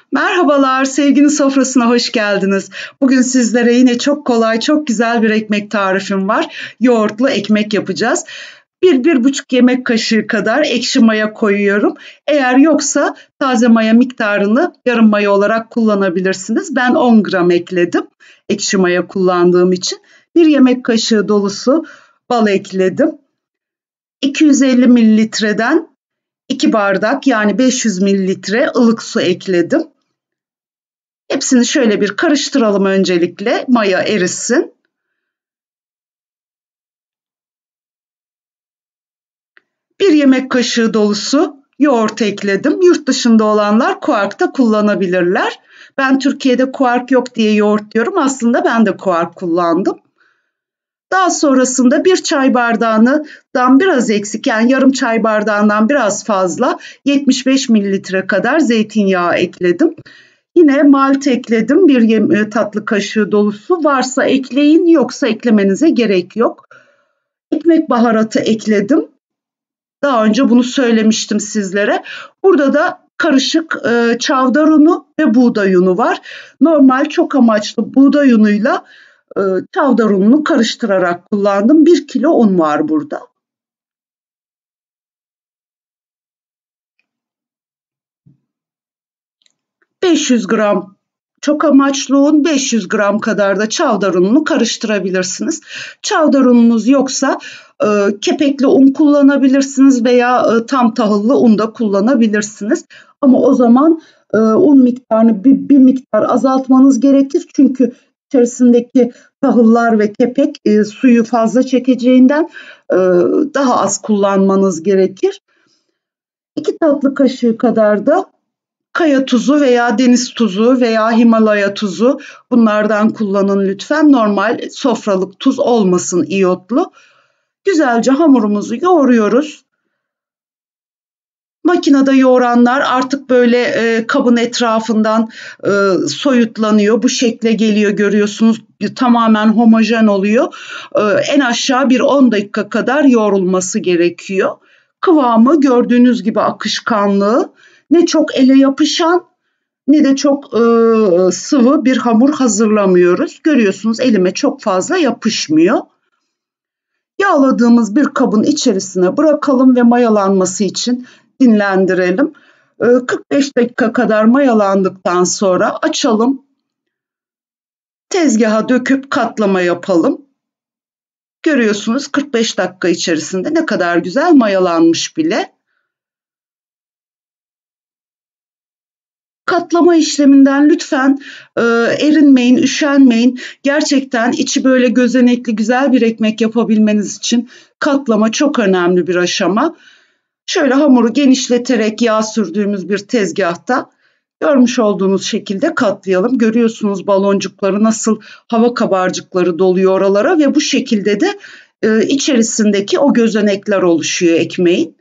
Merhabalar, sevginin sofrasına hoş geldiniz. Bugün sizlere yine çok kolay, çok güzel bir ekmek tarifim var. Yoğurtlu ekmek yapacağız. Bir buçuk yemek kaşığı kadar ekşi maya koyuyorum. Eğer yoksa taze maya miktarını yarım maya olarak kullanabilirsiniz. Ben 10 gram ekledim ekşi maya kullandığım için. Bir yemek kaşığı dolusu bal ekledim. 250 mililitreden 2 bardak yani 500 mililitre ılık su ekledim. Hepsini şöyle bir karıştıralım öncelikle. Maya erisin. Bir yemek kaşığı dolusu yoğurt ekledim. Yurt dışında olanlar kuark da kullanabilirler. Ben Türkiye'de kuark yok diye yoğurt diyorum. Aslında ben de kuark kullandım. Daha sonrasında bir çay bardağından biraz eksik yani yarım çay bardağından biraz fazla 75 mililitre kadar zeytinyağı ekledim. Yine malt ekledim. Bir tatlı kaşığı dolusu. Varsa ekleyin, yoksa eklemenize gerek yok. Ekmek baharatı ekledim. Daha önce bunu söylemiştim sizlere. Burada da karışık çavdar unu ve buğday unu var. Normal çok amaçlı buğday unuyla çavdar ununu karıştırarak kullandım. 1 kilo un var burada. ...500 gram çok amaçlı un, 500 gram kadar da çavdar ununu karıştırabilirsiniz. Çavdar ununuz yoksa kepekli un kullanabilirsiniz veya tam tahıllı un da kullanabilirsiniz. Ama o zaman un miktarını bir miktar azaltmanız gerekir. Çünkü içerisindeki tahıllar ve kepek suyu fazla çekeceğinden daha az kullanmanız gerekir. 2 tatlı kaşığı kadar da kaya tuzu veya deniz tuzu veya Himalaya tuzu, bunlardan kullanın lütfen. Normal sofralık tuz olmasın, iyotlu. Güzelce hamurumuzu yoğuruyoruz. Makinede yoğuranlar artık böyle kabın etrafından soyutlanıyor. Bu şekle geliyor, görüyorsunuz. Tamamen homojen oluyor. En aşağı bir 10 dakika kadar yoğrulması gerekiyor. Kıvamı gördüğünüz gibi akışkanlığı, ne çok ele yapışan ne de çok sıvı bir hamur hazırlamıyoruz. Görüyorsunuz, elime çok fazla yapışmıyor. Yağladığımız bir kabın içerisine bırakalım ve mayalanması için dinlendirelim. 45 dakika kadar mayalandıktan sonra açalım. Tezgaha döküp katlama yapalım. Görüyorsunuz 45 dakika içerisinde ne kadar güzel mayalanmış bile. Katlama işleminden lütfen erinmeyin, üşenmeyin. Gerçekten içi böyle gözenekli güzel bir ekmek yapabilmeniz için katlama çok önemli bir aşama. Şöyle hamuru genişleterek yağ sürdüğümüz bir tezgahta görmüş olduğunuz şekilde katlayalım. Görüyorsunuz baloncukları, nasıl hava kabarcıkları doluyor oralara ve bu şekilde de içerisindeki o gözenekler oluşuyor ekmeğin.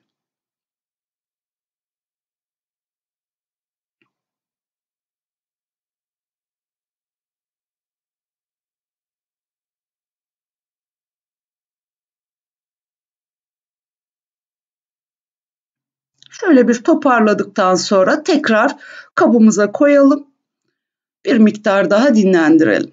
Şöyle bir toparladıktan sonra tekrar kabımıza koyalım. Bir miktar daha dinlendirelim.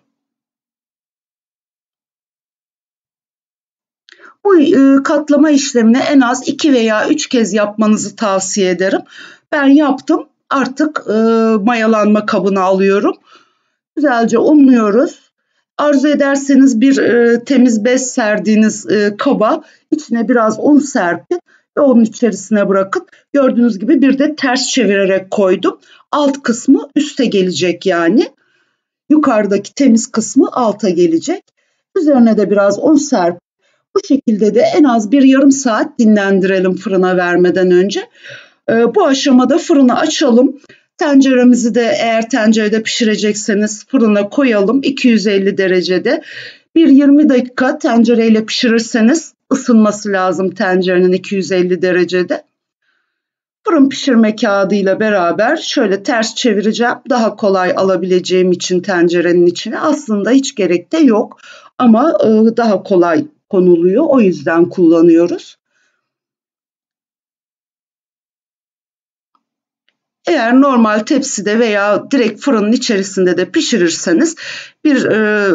Bu katlama işlemini en az 2 veya 3 kez yapmanızı tavsiye ederim. Ben yaptım. Artık mayalanma kabına alıyorum. Güzelce unluyoruz. Arzu ederseniz bir temiz bez serdiğiniz kaba içine biraz un serpin ve onun içerisine bırakın. Gördüğünüz gibi bir de ters çevirerek koydum. Alt kısmı üste gelecek yani. Yukarıdaki temiz kısmı alta gelecek. Üzerine de biraz un serp. Bu şekilde de en az bir yarım saat dinlendirelim fırına vermeden önce. Bu aşamada fırını açalım. Tenceremizi de eğer tencerede pişirecekseniz fırına koyalım 250 derecede. Bir 20 dakika tencereyle pişirirseniz ısınması lazım tencerenin 250 derecede. Fırın pişirme kağıdıyla beraber şöyle ters çevireceğim. Daha kolay alabileceğim için tencerenin içine. Aslında hiç gerek de yok ama daha kolay konuluyor. O yüzden kullanıyoruz. Eğer normal tepside veya direkt fırının içerisinde de pişirirseniz bir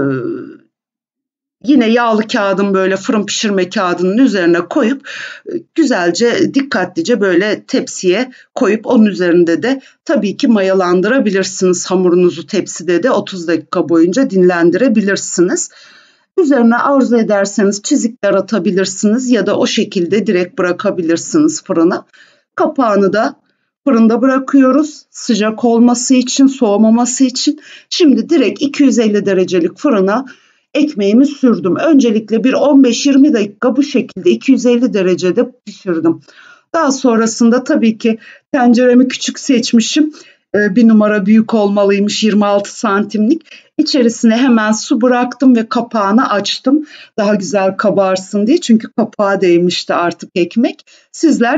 yine yağlı kağıdın böyle fırın pişirme kağıdının üzerine koyup güzelce dikkatlice böyle tepsiye koyup onun üzerinde de tabii ki mayalandırabilirsiniz hamurunuzu tepside de 30 dakika boyunca dinlendirebilirsiniz. Üzerine arzu ederseniz çizikler atabilirsiniz ya da o şekilde direkt bırakabilirsiniz fırına. Kapağını da fırında bırakıyoruz sıcak olması için, soğumaması için. Şimdi direkt 250 derecelik fırına ekmeğimi sürdüm. Öncelikle bir 15-20 dakika bu şekilde 250 derecede pişirdim. Daha sonrasında tabii ki tenceremi küçük seçmişim. Bir numara büyük olmalıymış 26 santimlik. İçerisine hemen su bıraktım ve kapağını açtım. Daha güzel kabarsın diye çünkü kapağa değmişti artık ekmek. Sizler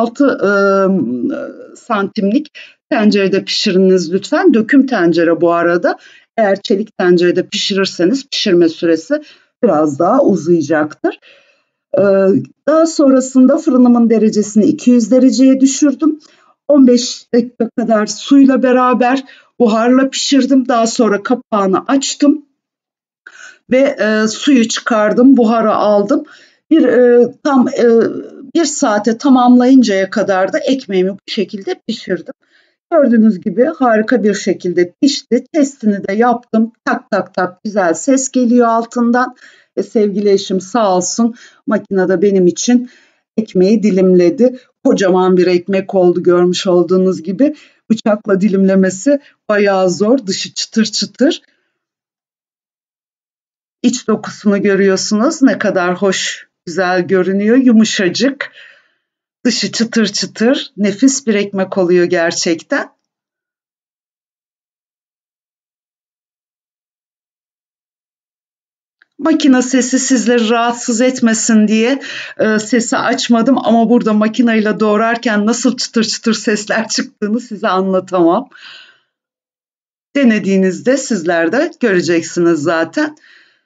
26 santimlik tencerede pişiriniz lütfen. Döküm tencere bu arada. Eğer çelik tencerede pişirirseniz pişirme süresi biraz daha uzayacaktır. Daha sonrasında fırınımın derecesini 200 dereceye düşürdüm. 15 dakika kadar suyla beraber buharla pişirdim. Daha sonra kapağını açtım ve suyu çıkardım, buharı aldım. Tam bir saate tamamlayıncaya kadar da ekmeğimi bu şekilde pişirdim. Gördüğünüz gibi harika bir şekilde pişti. Testini de yaptım. Tak tak tak güzel ses geliyor altından. Sevgili eşim sağ olsun makinede benim için ekmeği dilimledi. Kocaman bir ekmek oldu görmüş olduğunuz gibi. Bıçakla dilimlemesi bayağı zor. Dışı çıtır çıtır. İç dokusunu görüyorsunuz. Ne kadar hoş, güzel görünüyor. Yumuşacık. Dışı çıtır çıtır. Nefis bir ekmek oluyor gerçekten. Makine sesi sizleri rahatsız etmesin diye sesi açmadım ama burada makineyle doğrarken nasıl çıtır çıtır sesler çıktığını size anlatamam. Denediğinizde sizler de göreceksiniz zaten.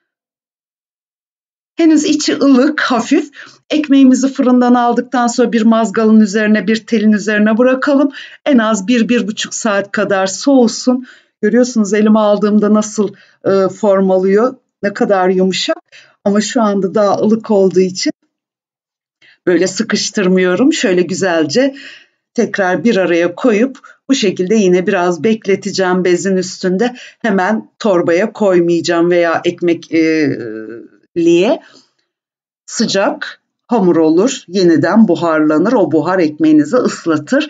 Henüz içi ılık, hafif. Ekmeğimizi fırından aldıktan sonra bir mazgalın üzerine, bir telin üzerine bırakalım. En az 1-1,5 saat kadar soğusun. Görüyorsunuz elime aldığımda nasıl form alıyor. Ne kadar yumuşak ama şu anda daha ılık olduğu için böyle sıkıştırmıyorum. Şöyle güzelce tekrar bir araya koyup bu şekilde yine biraz bekleteceğim bezin üstünde. Hemen torbaya koymayacağım veya ekmekliğe. Sıcak hamur olur, yeniden buharlanır. O buhar ekmeğinizi ıslatır.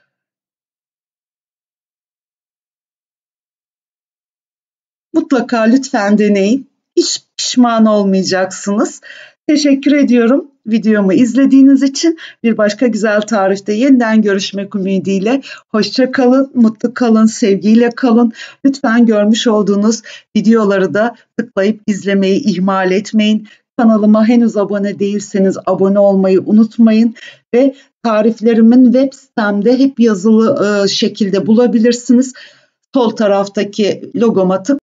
Mutlaka lütfen deneyin. Hiç pişman olmayacaksınız. Teşekkür ediyorum videomu izlediğiniz için. Bir başka güzel tarifte yeniden görüşmek ümidiyle. Hoşça kalın, mutlu kalın, sevgiyle kalın. Lütfen görmüş olduğunuz videoları da tıklayıp izlemeyi ihmal etmeyin. Kanalıma henüz abone değilseniz abone olmayı unutmayın ve tariflerimin web sitemde hep yazılı şekilde bulabilirsiniz. Sol taraftaki logoma tıklayın.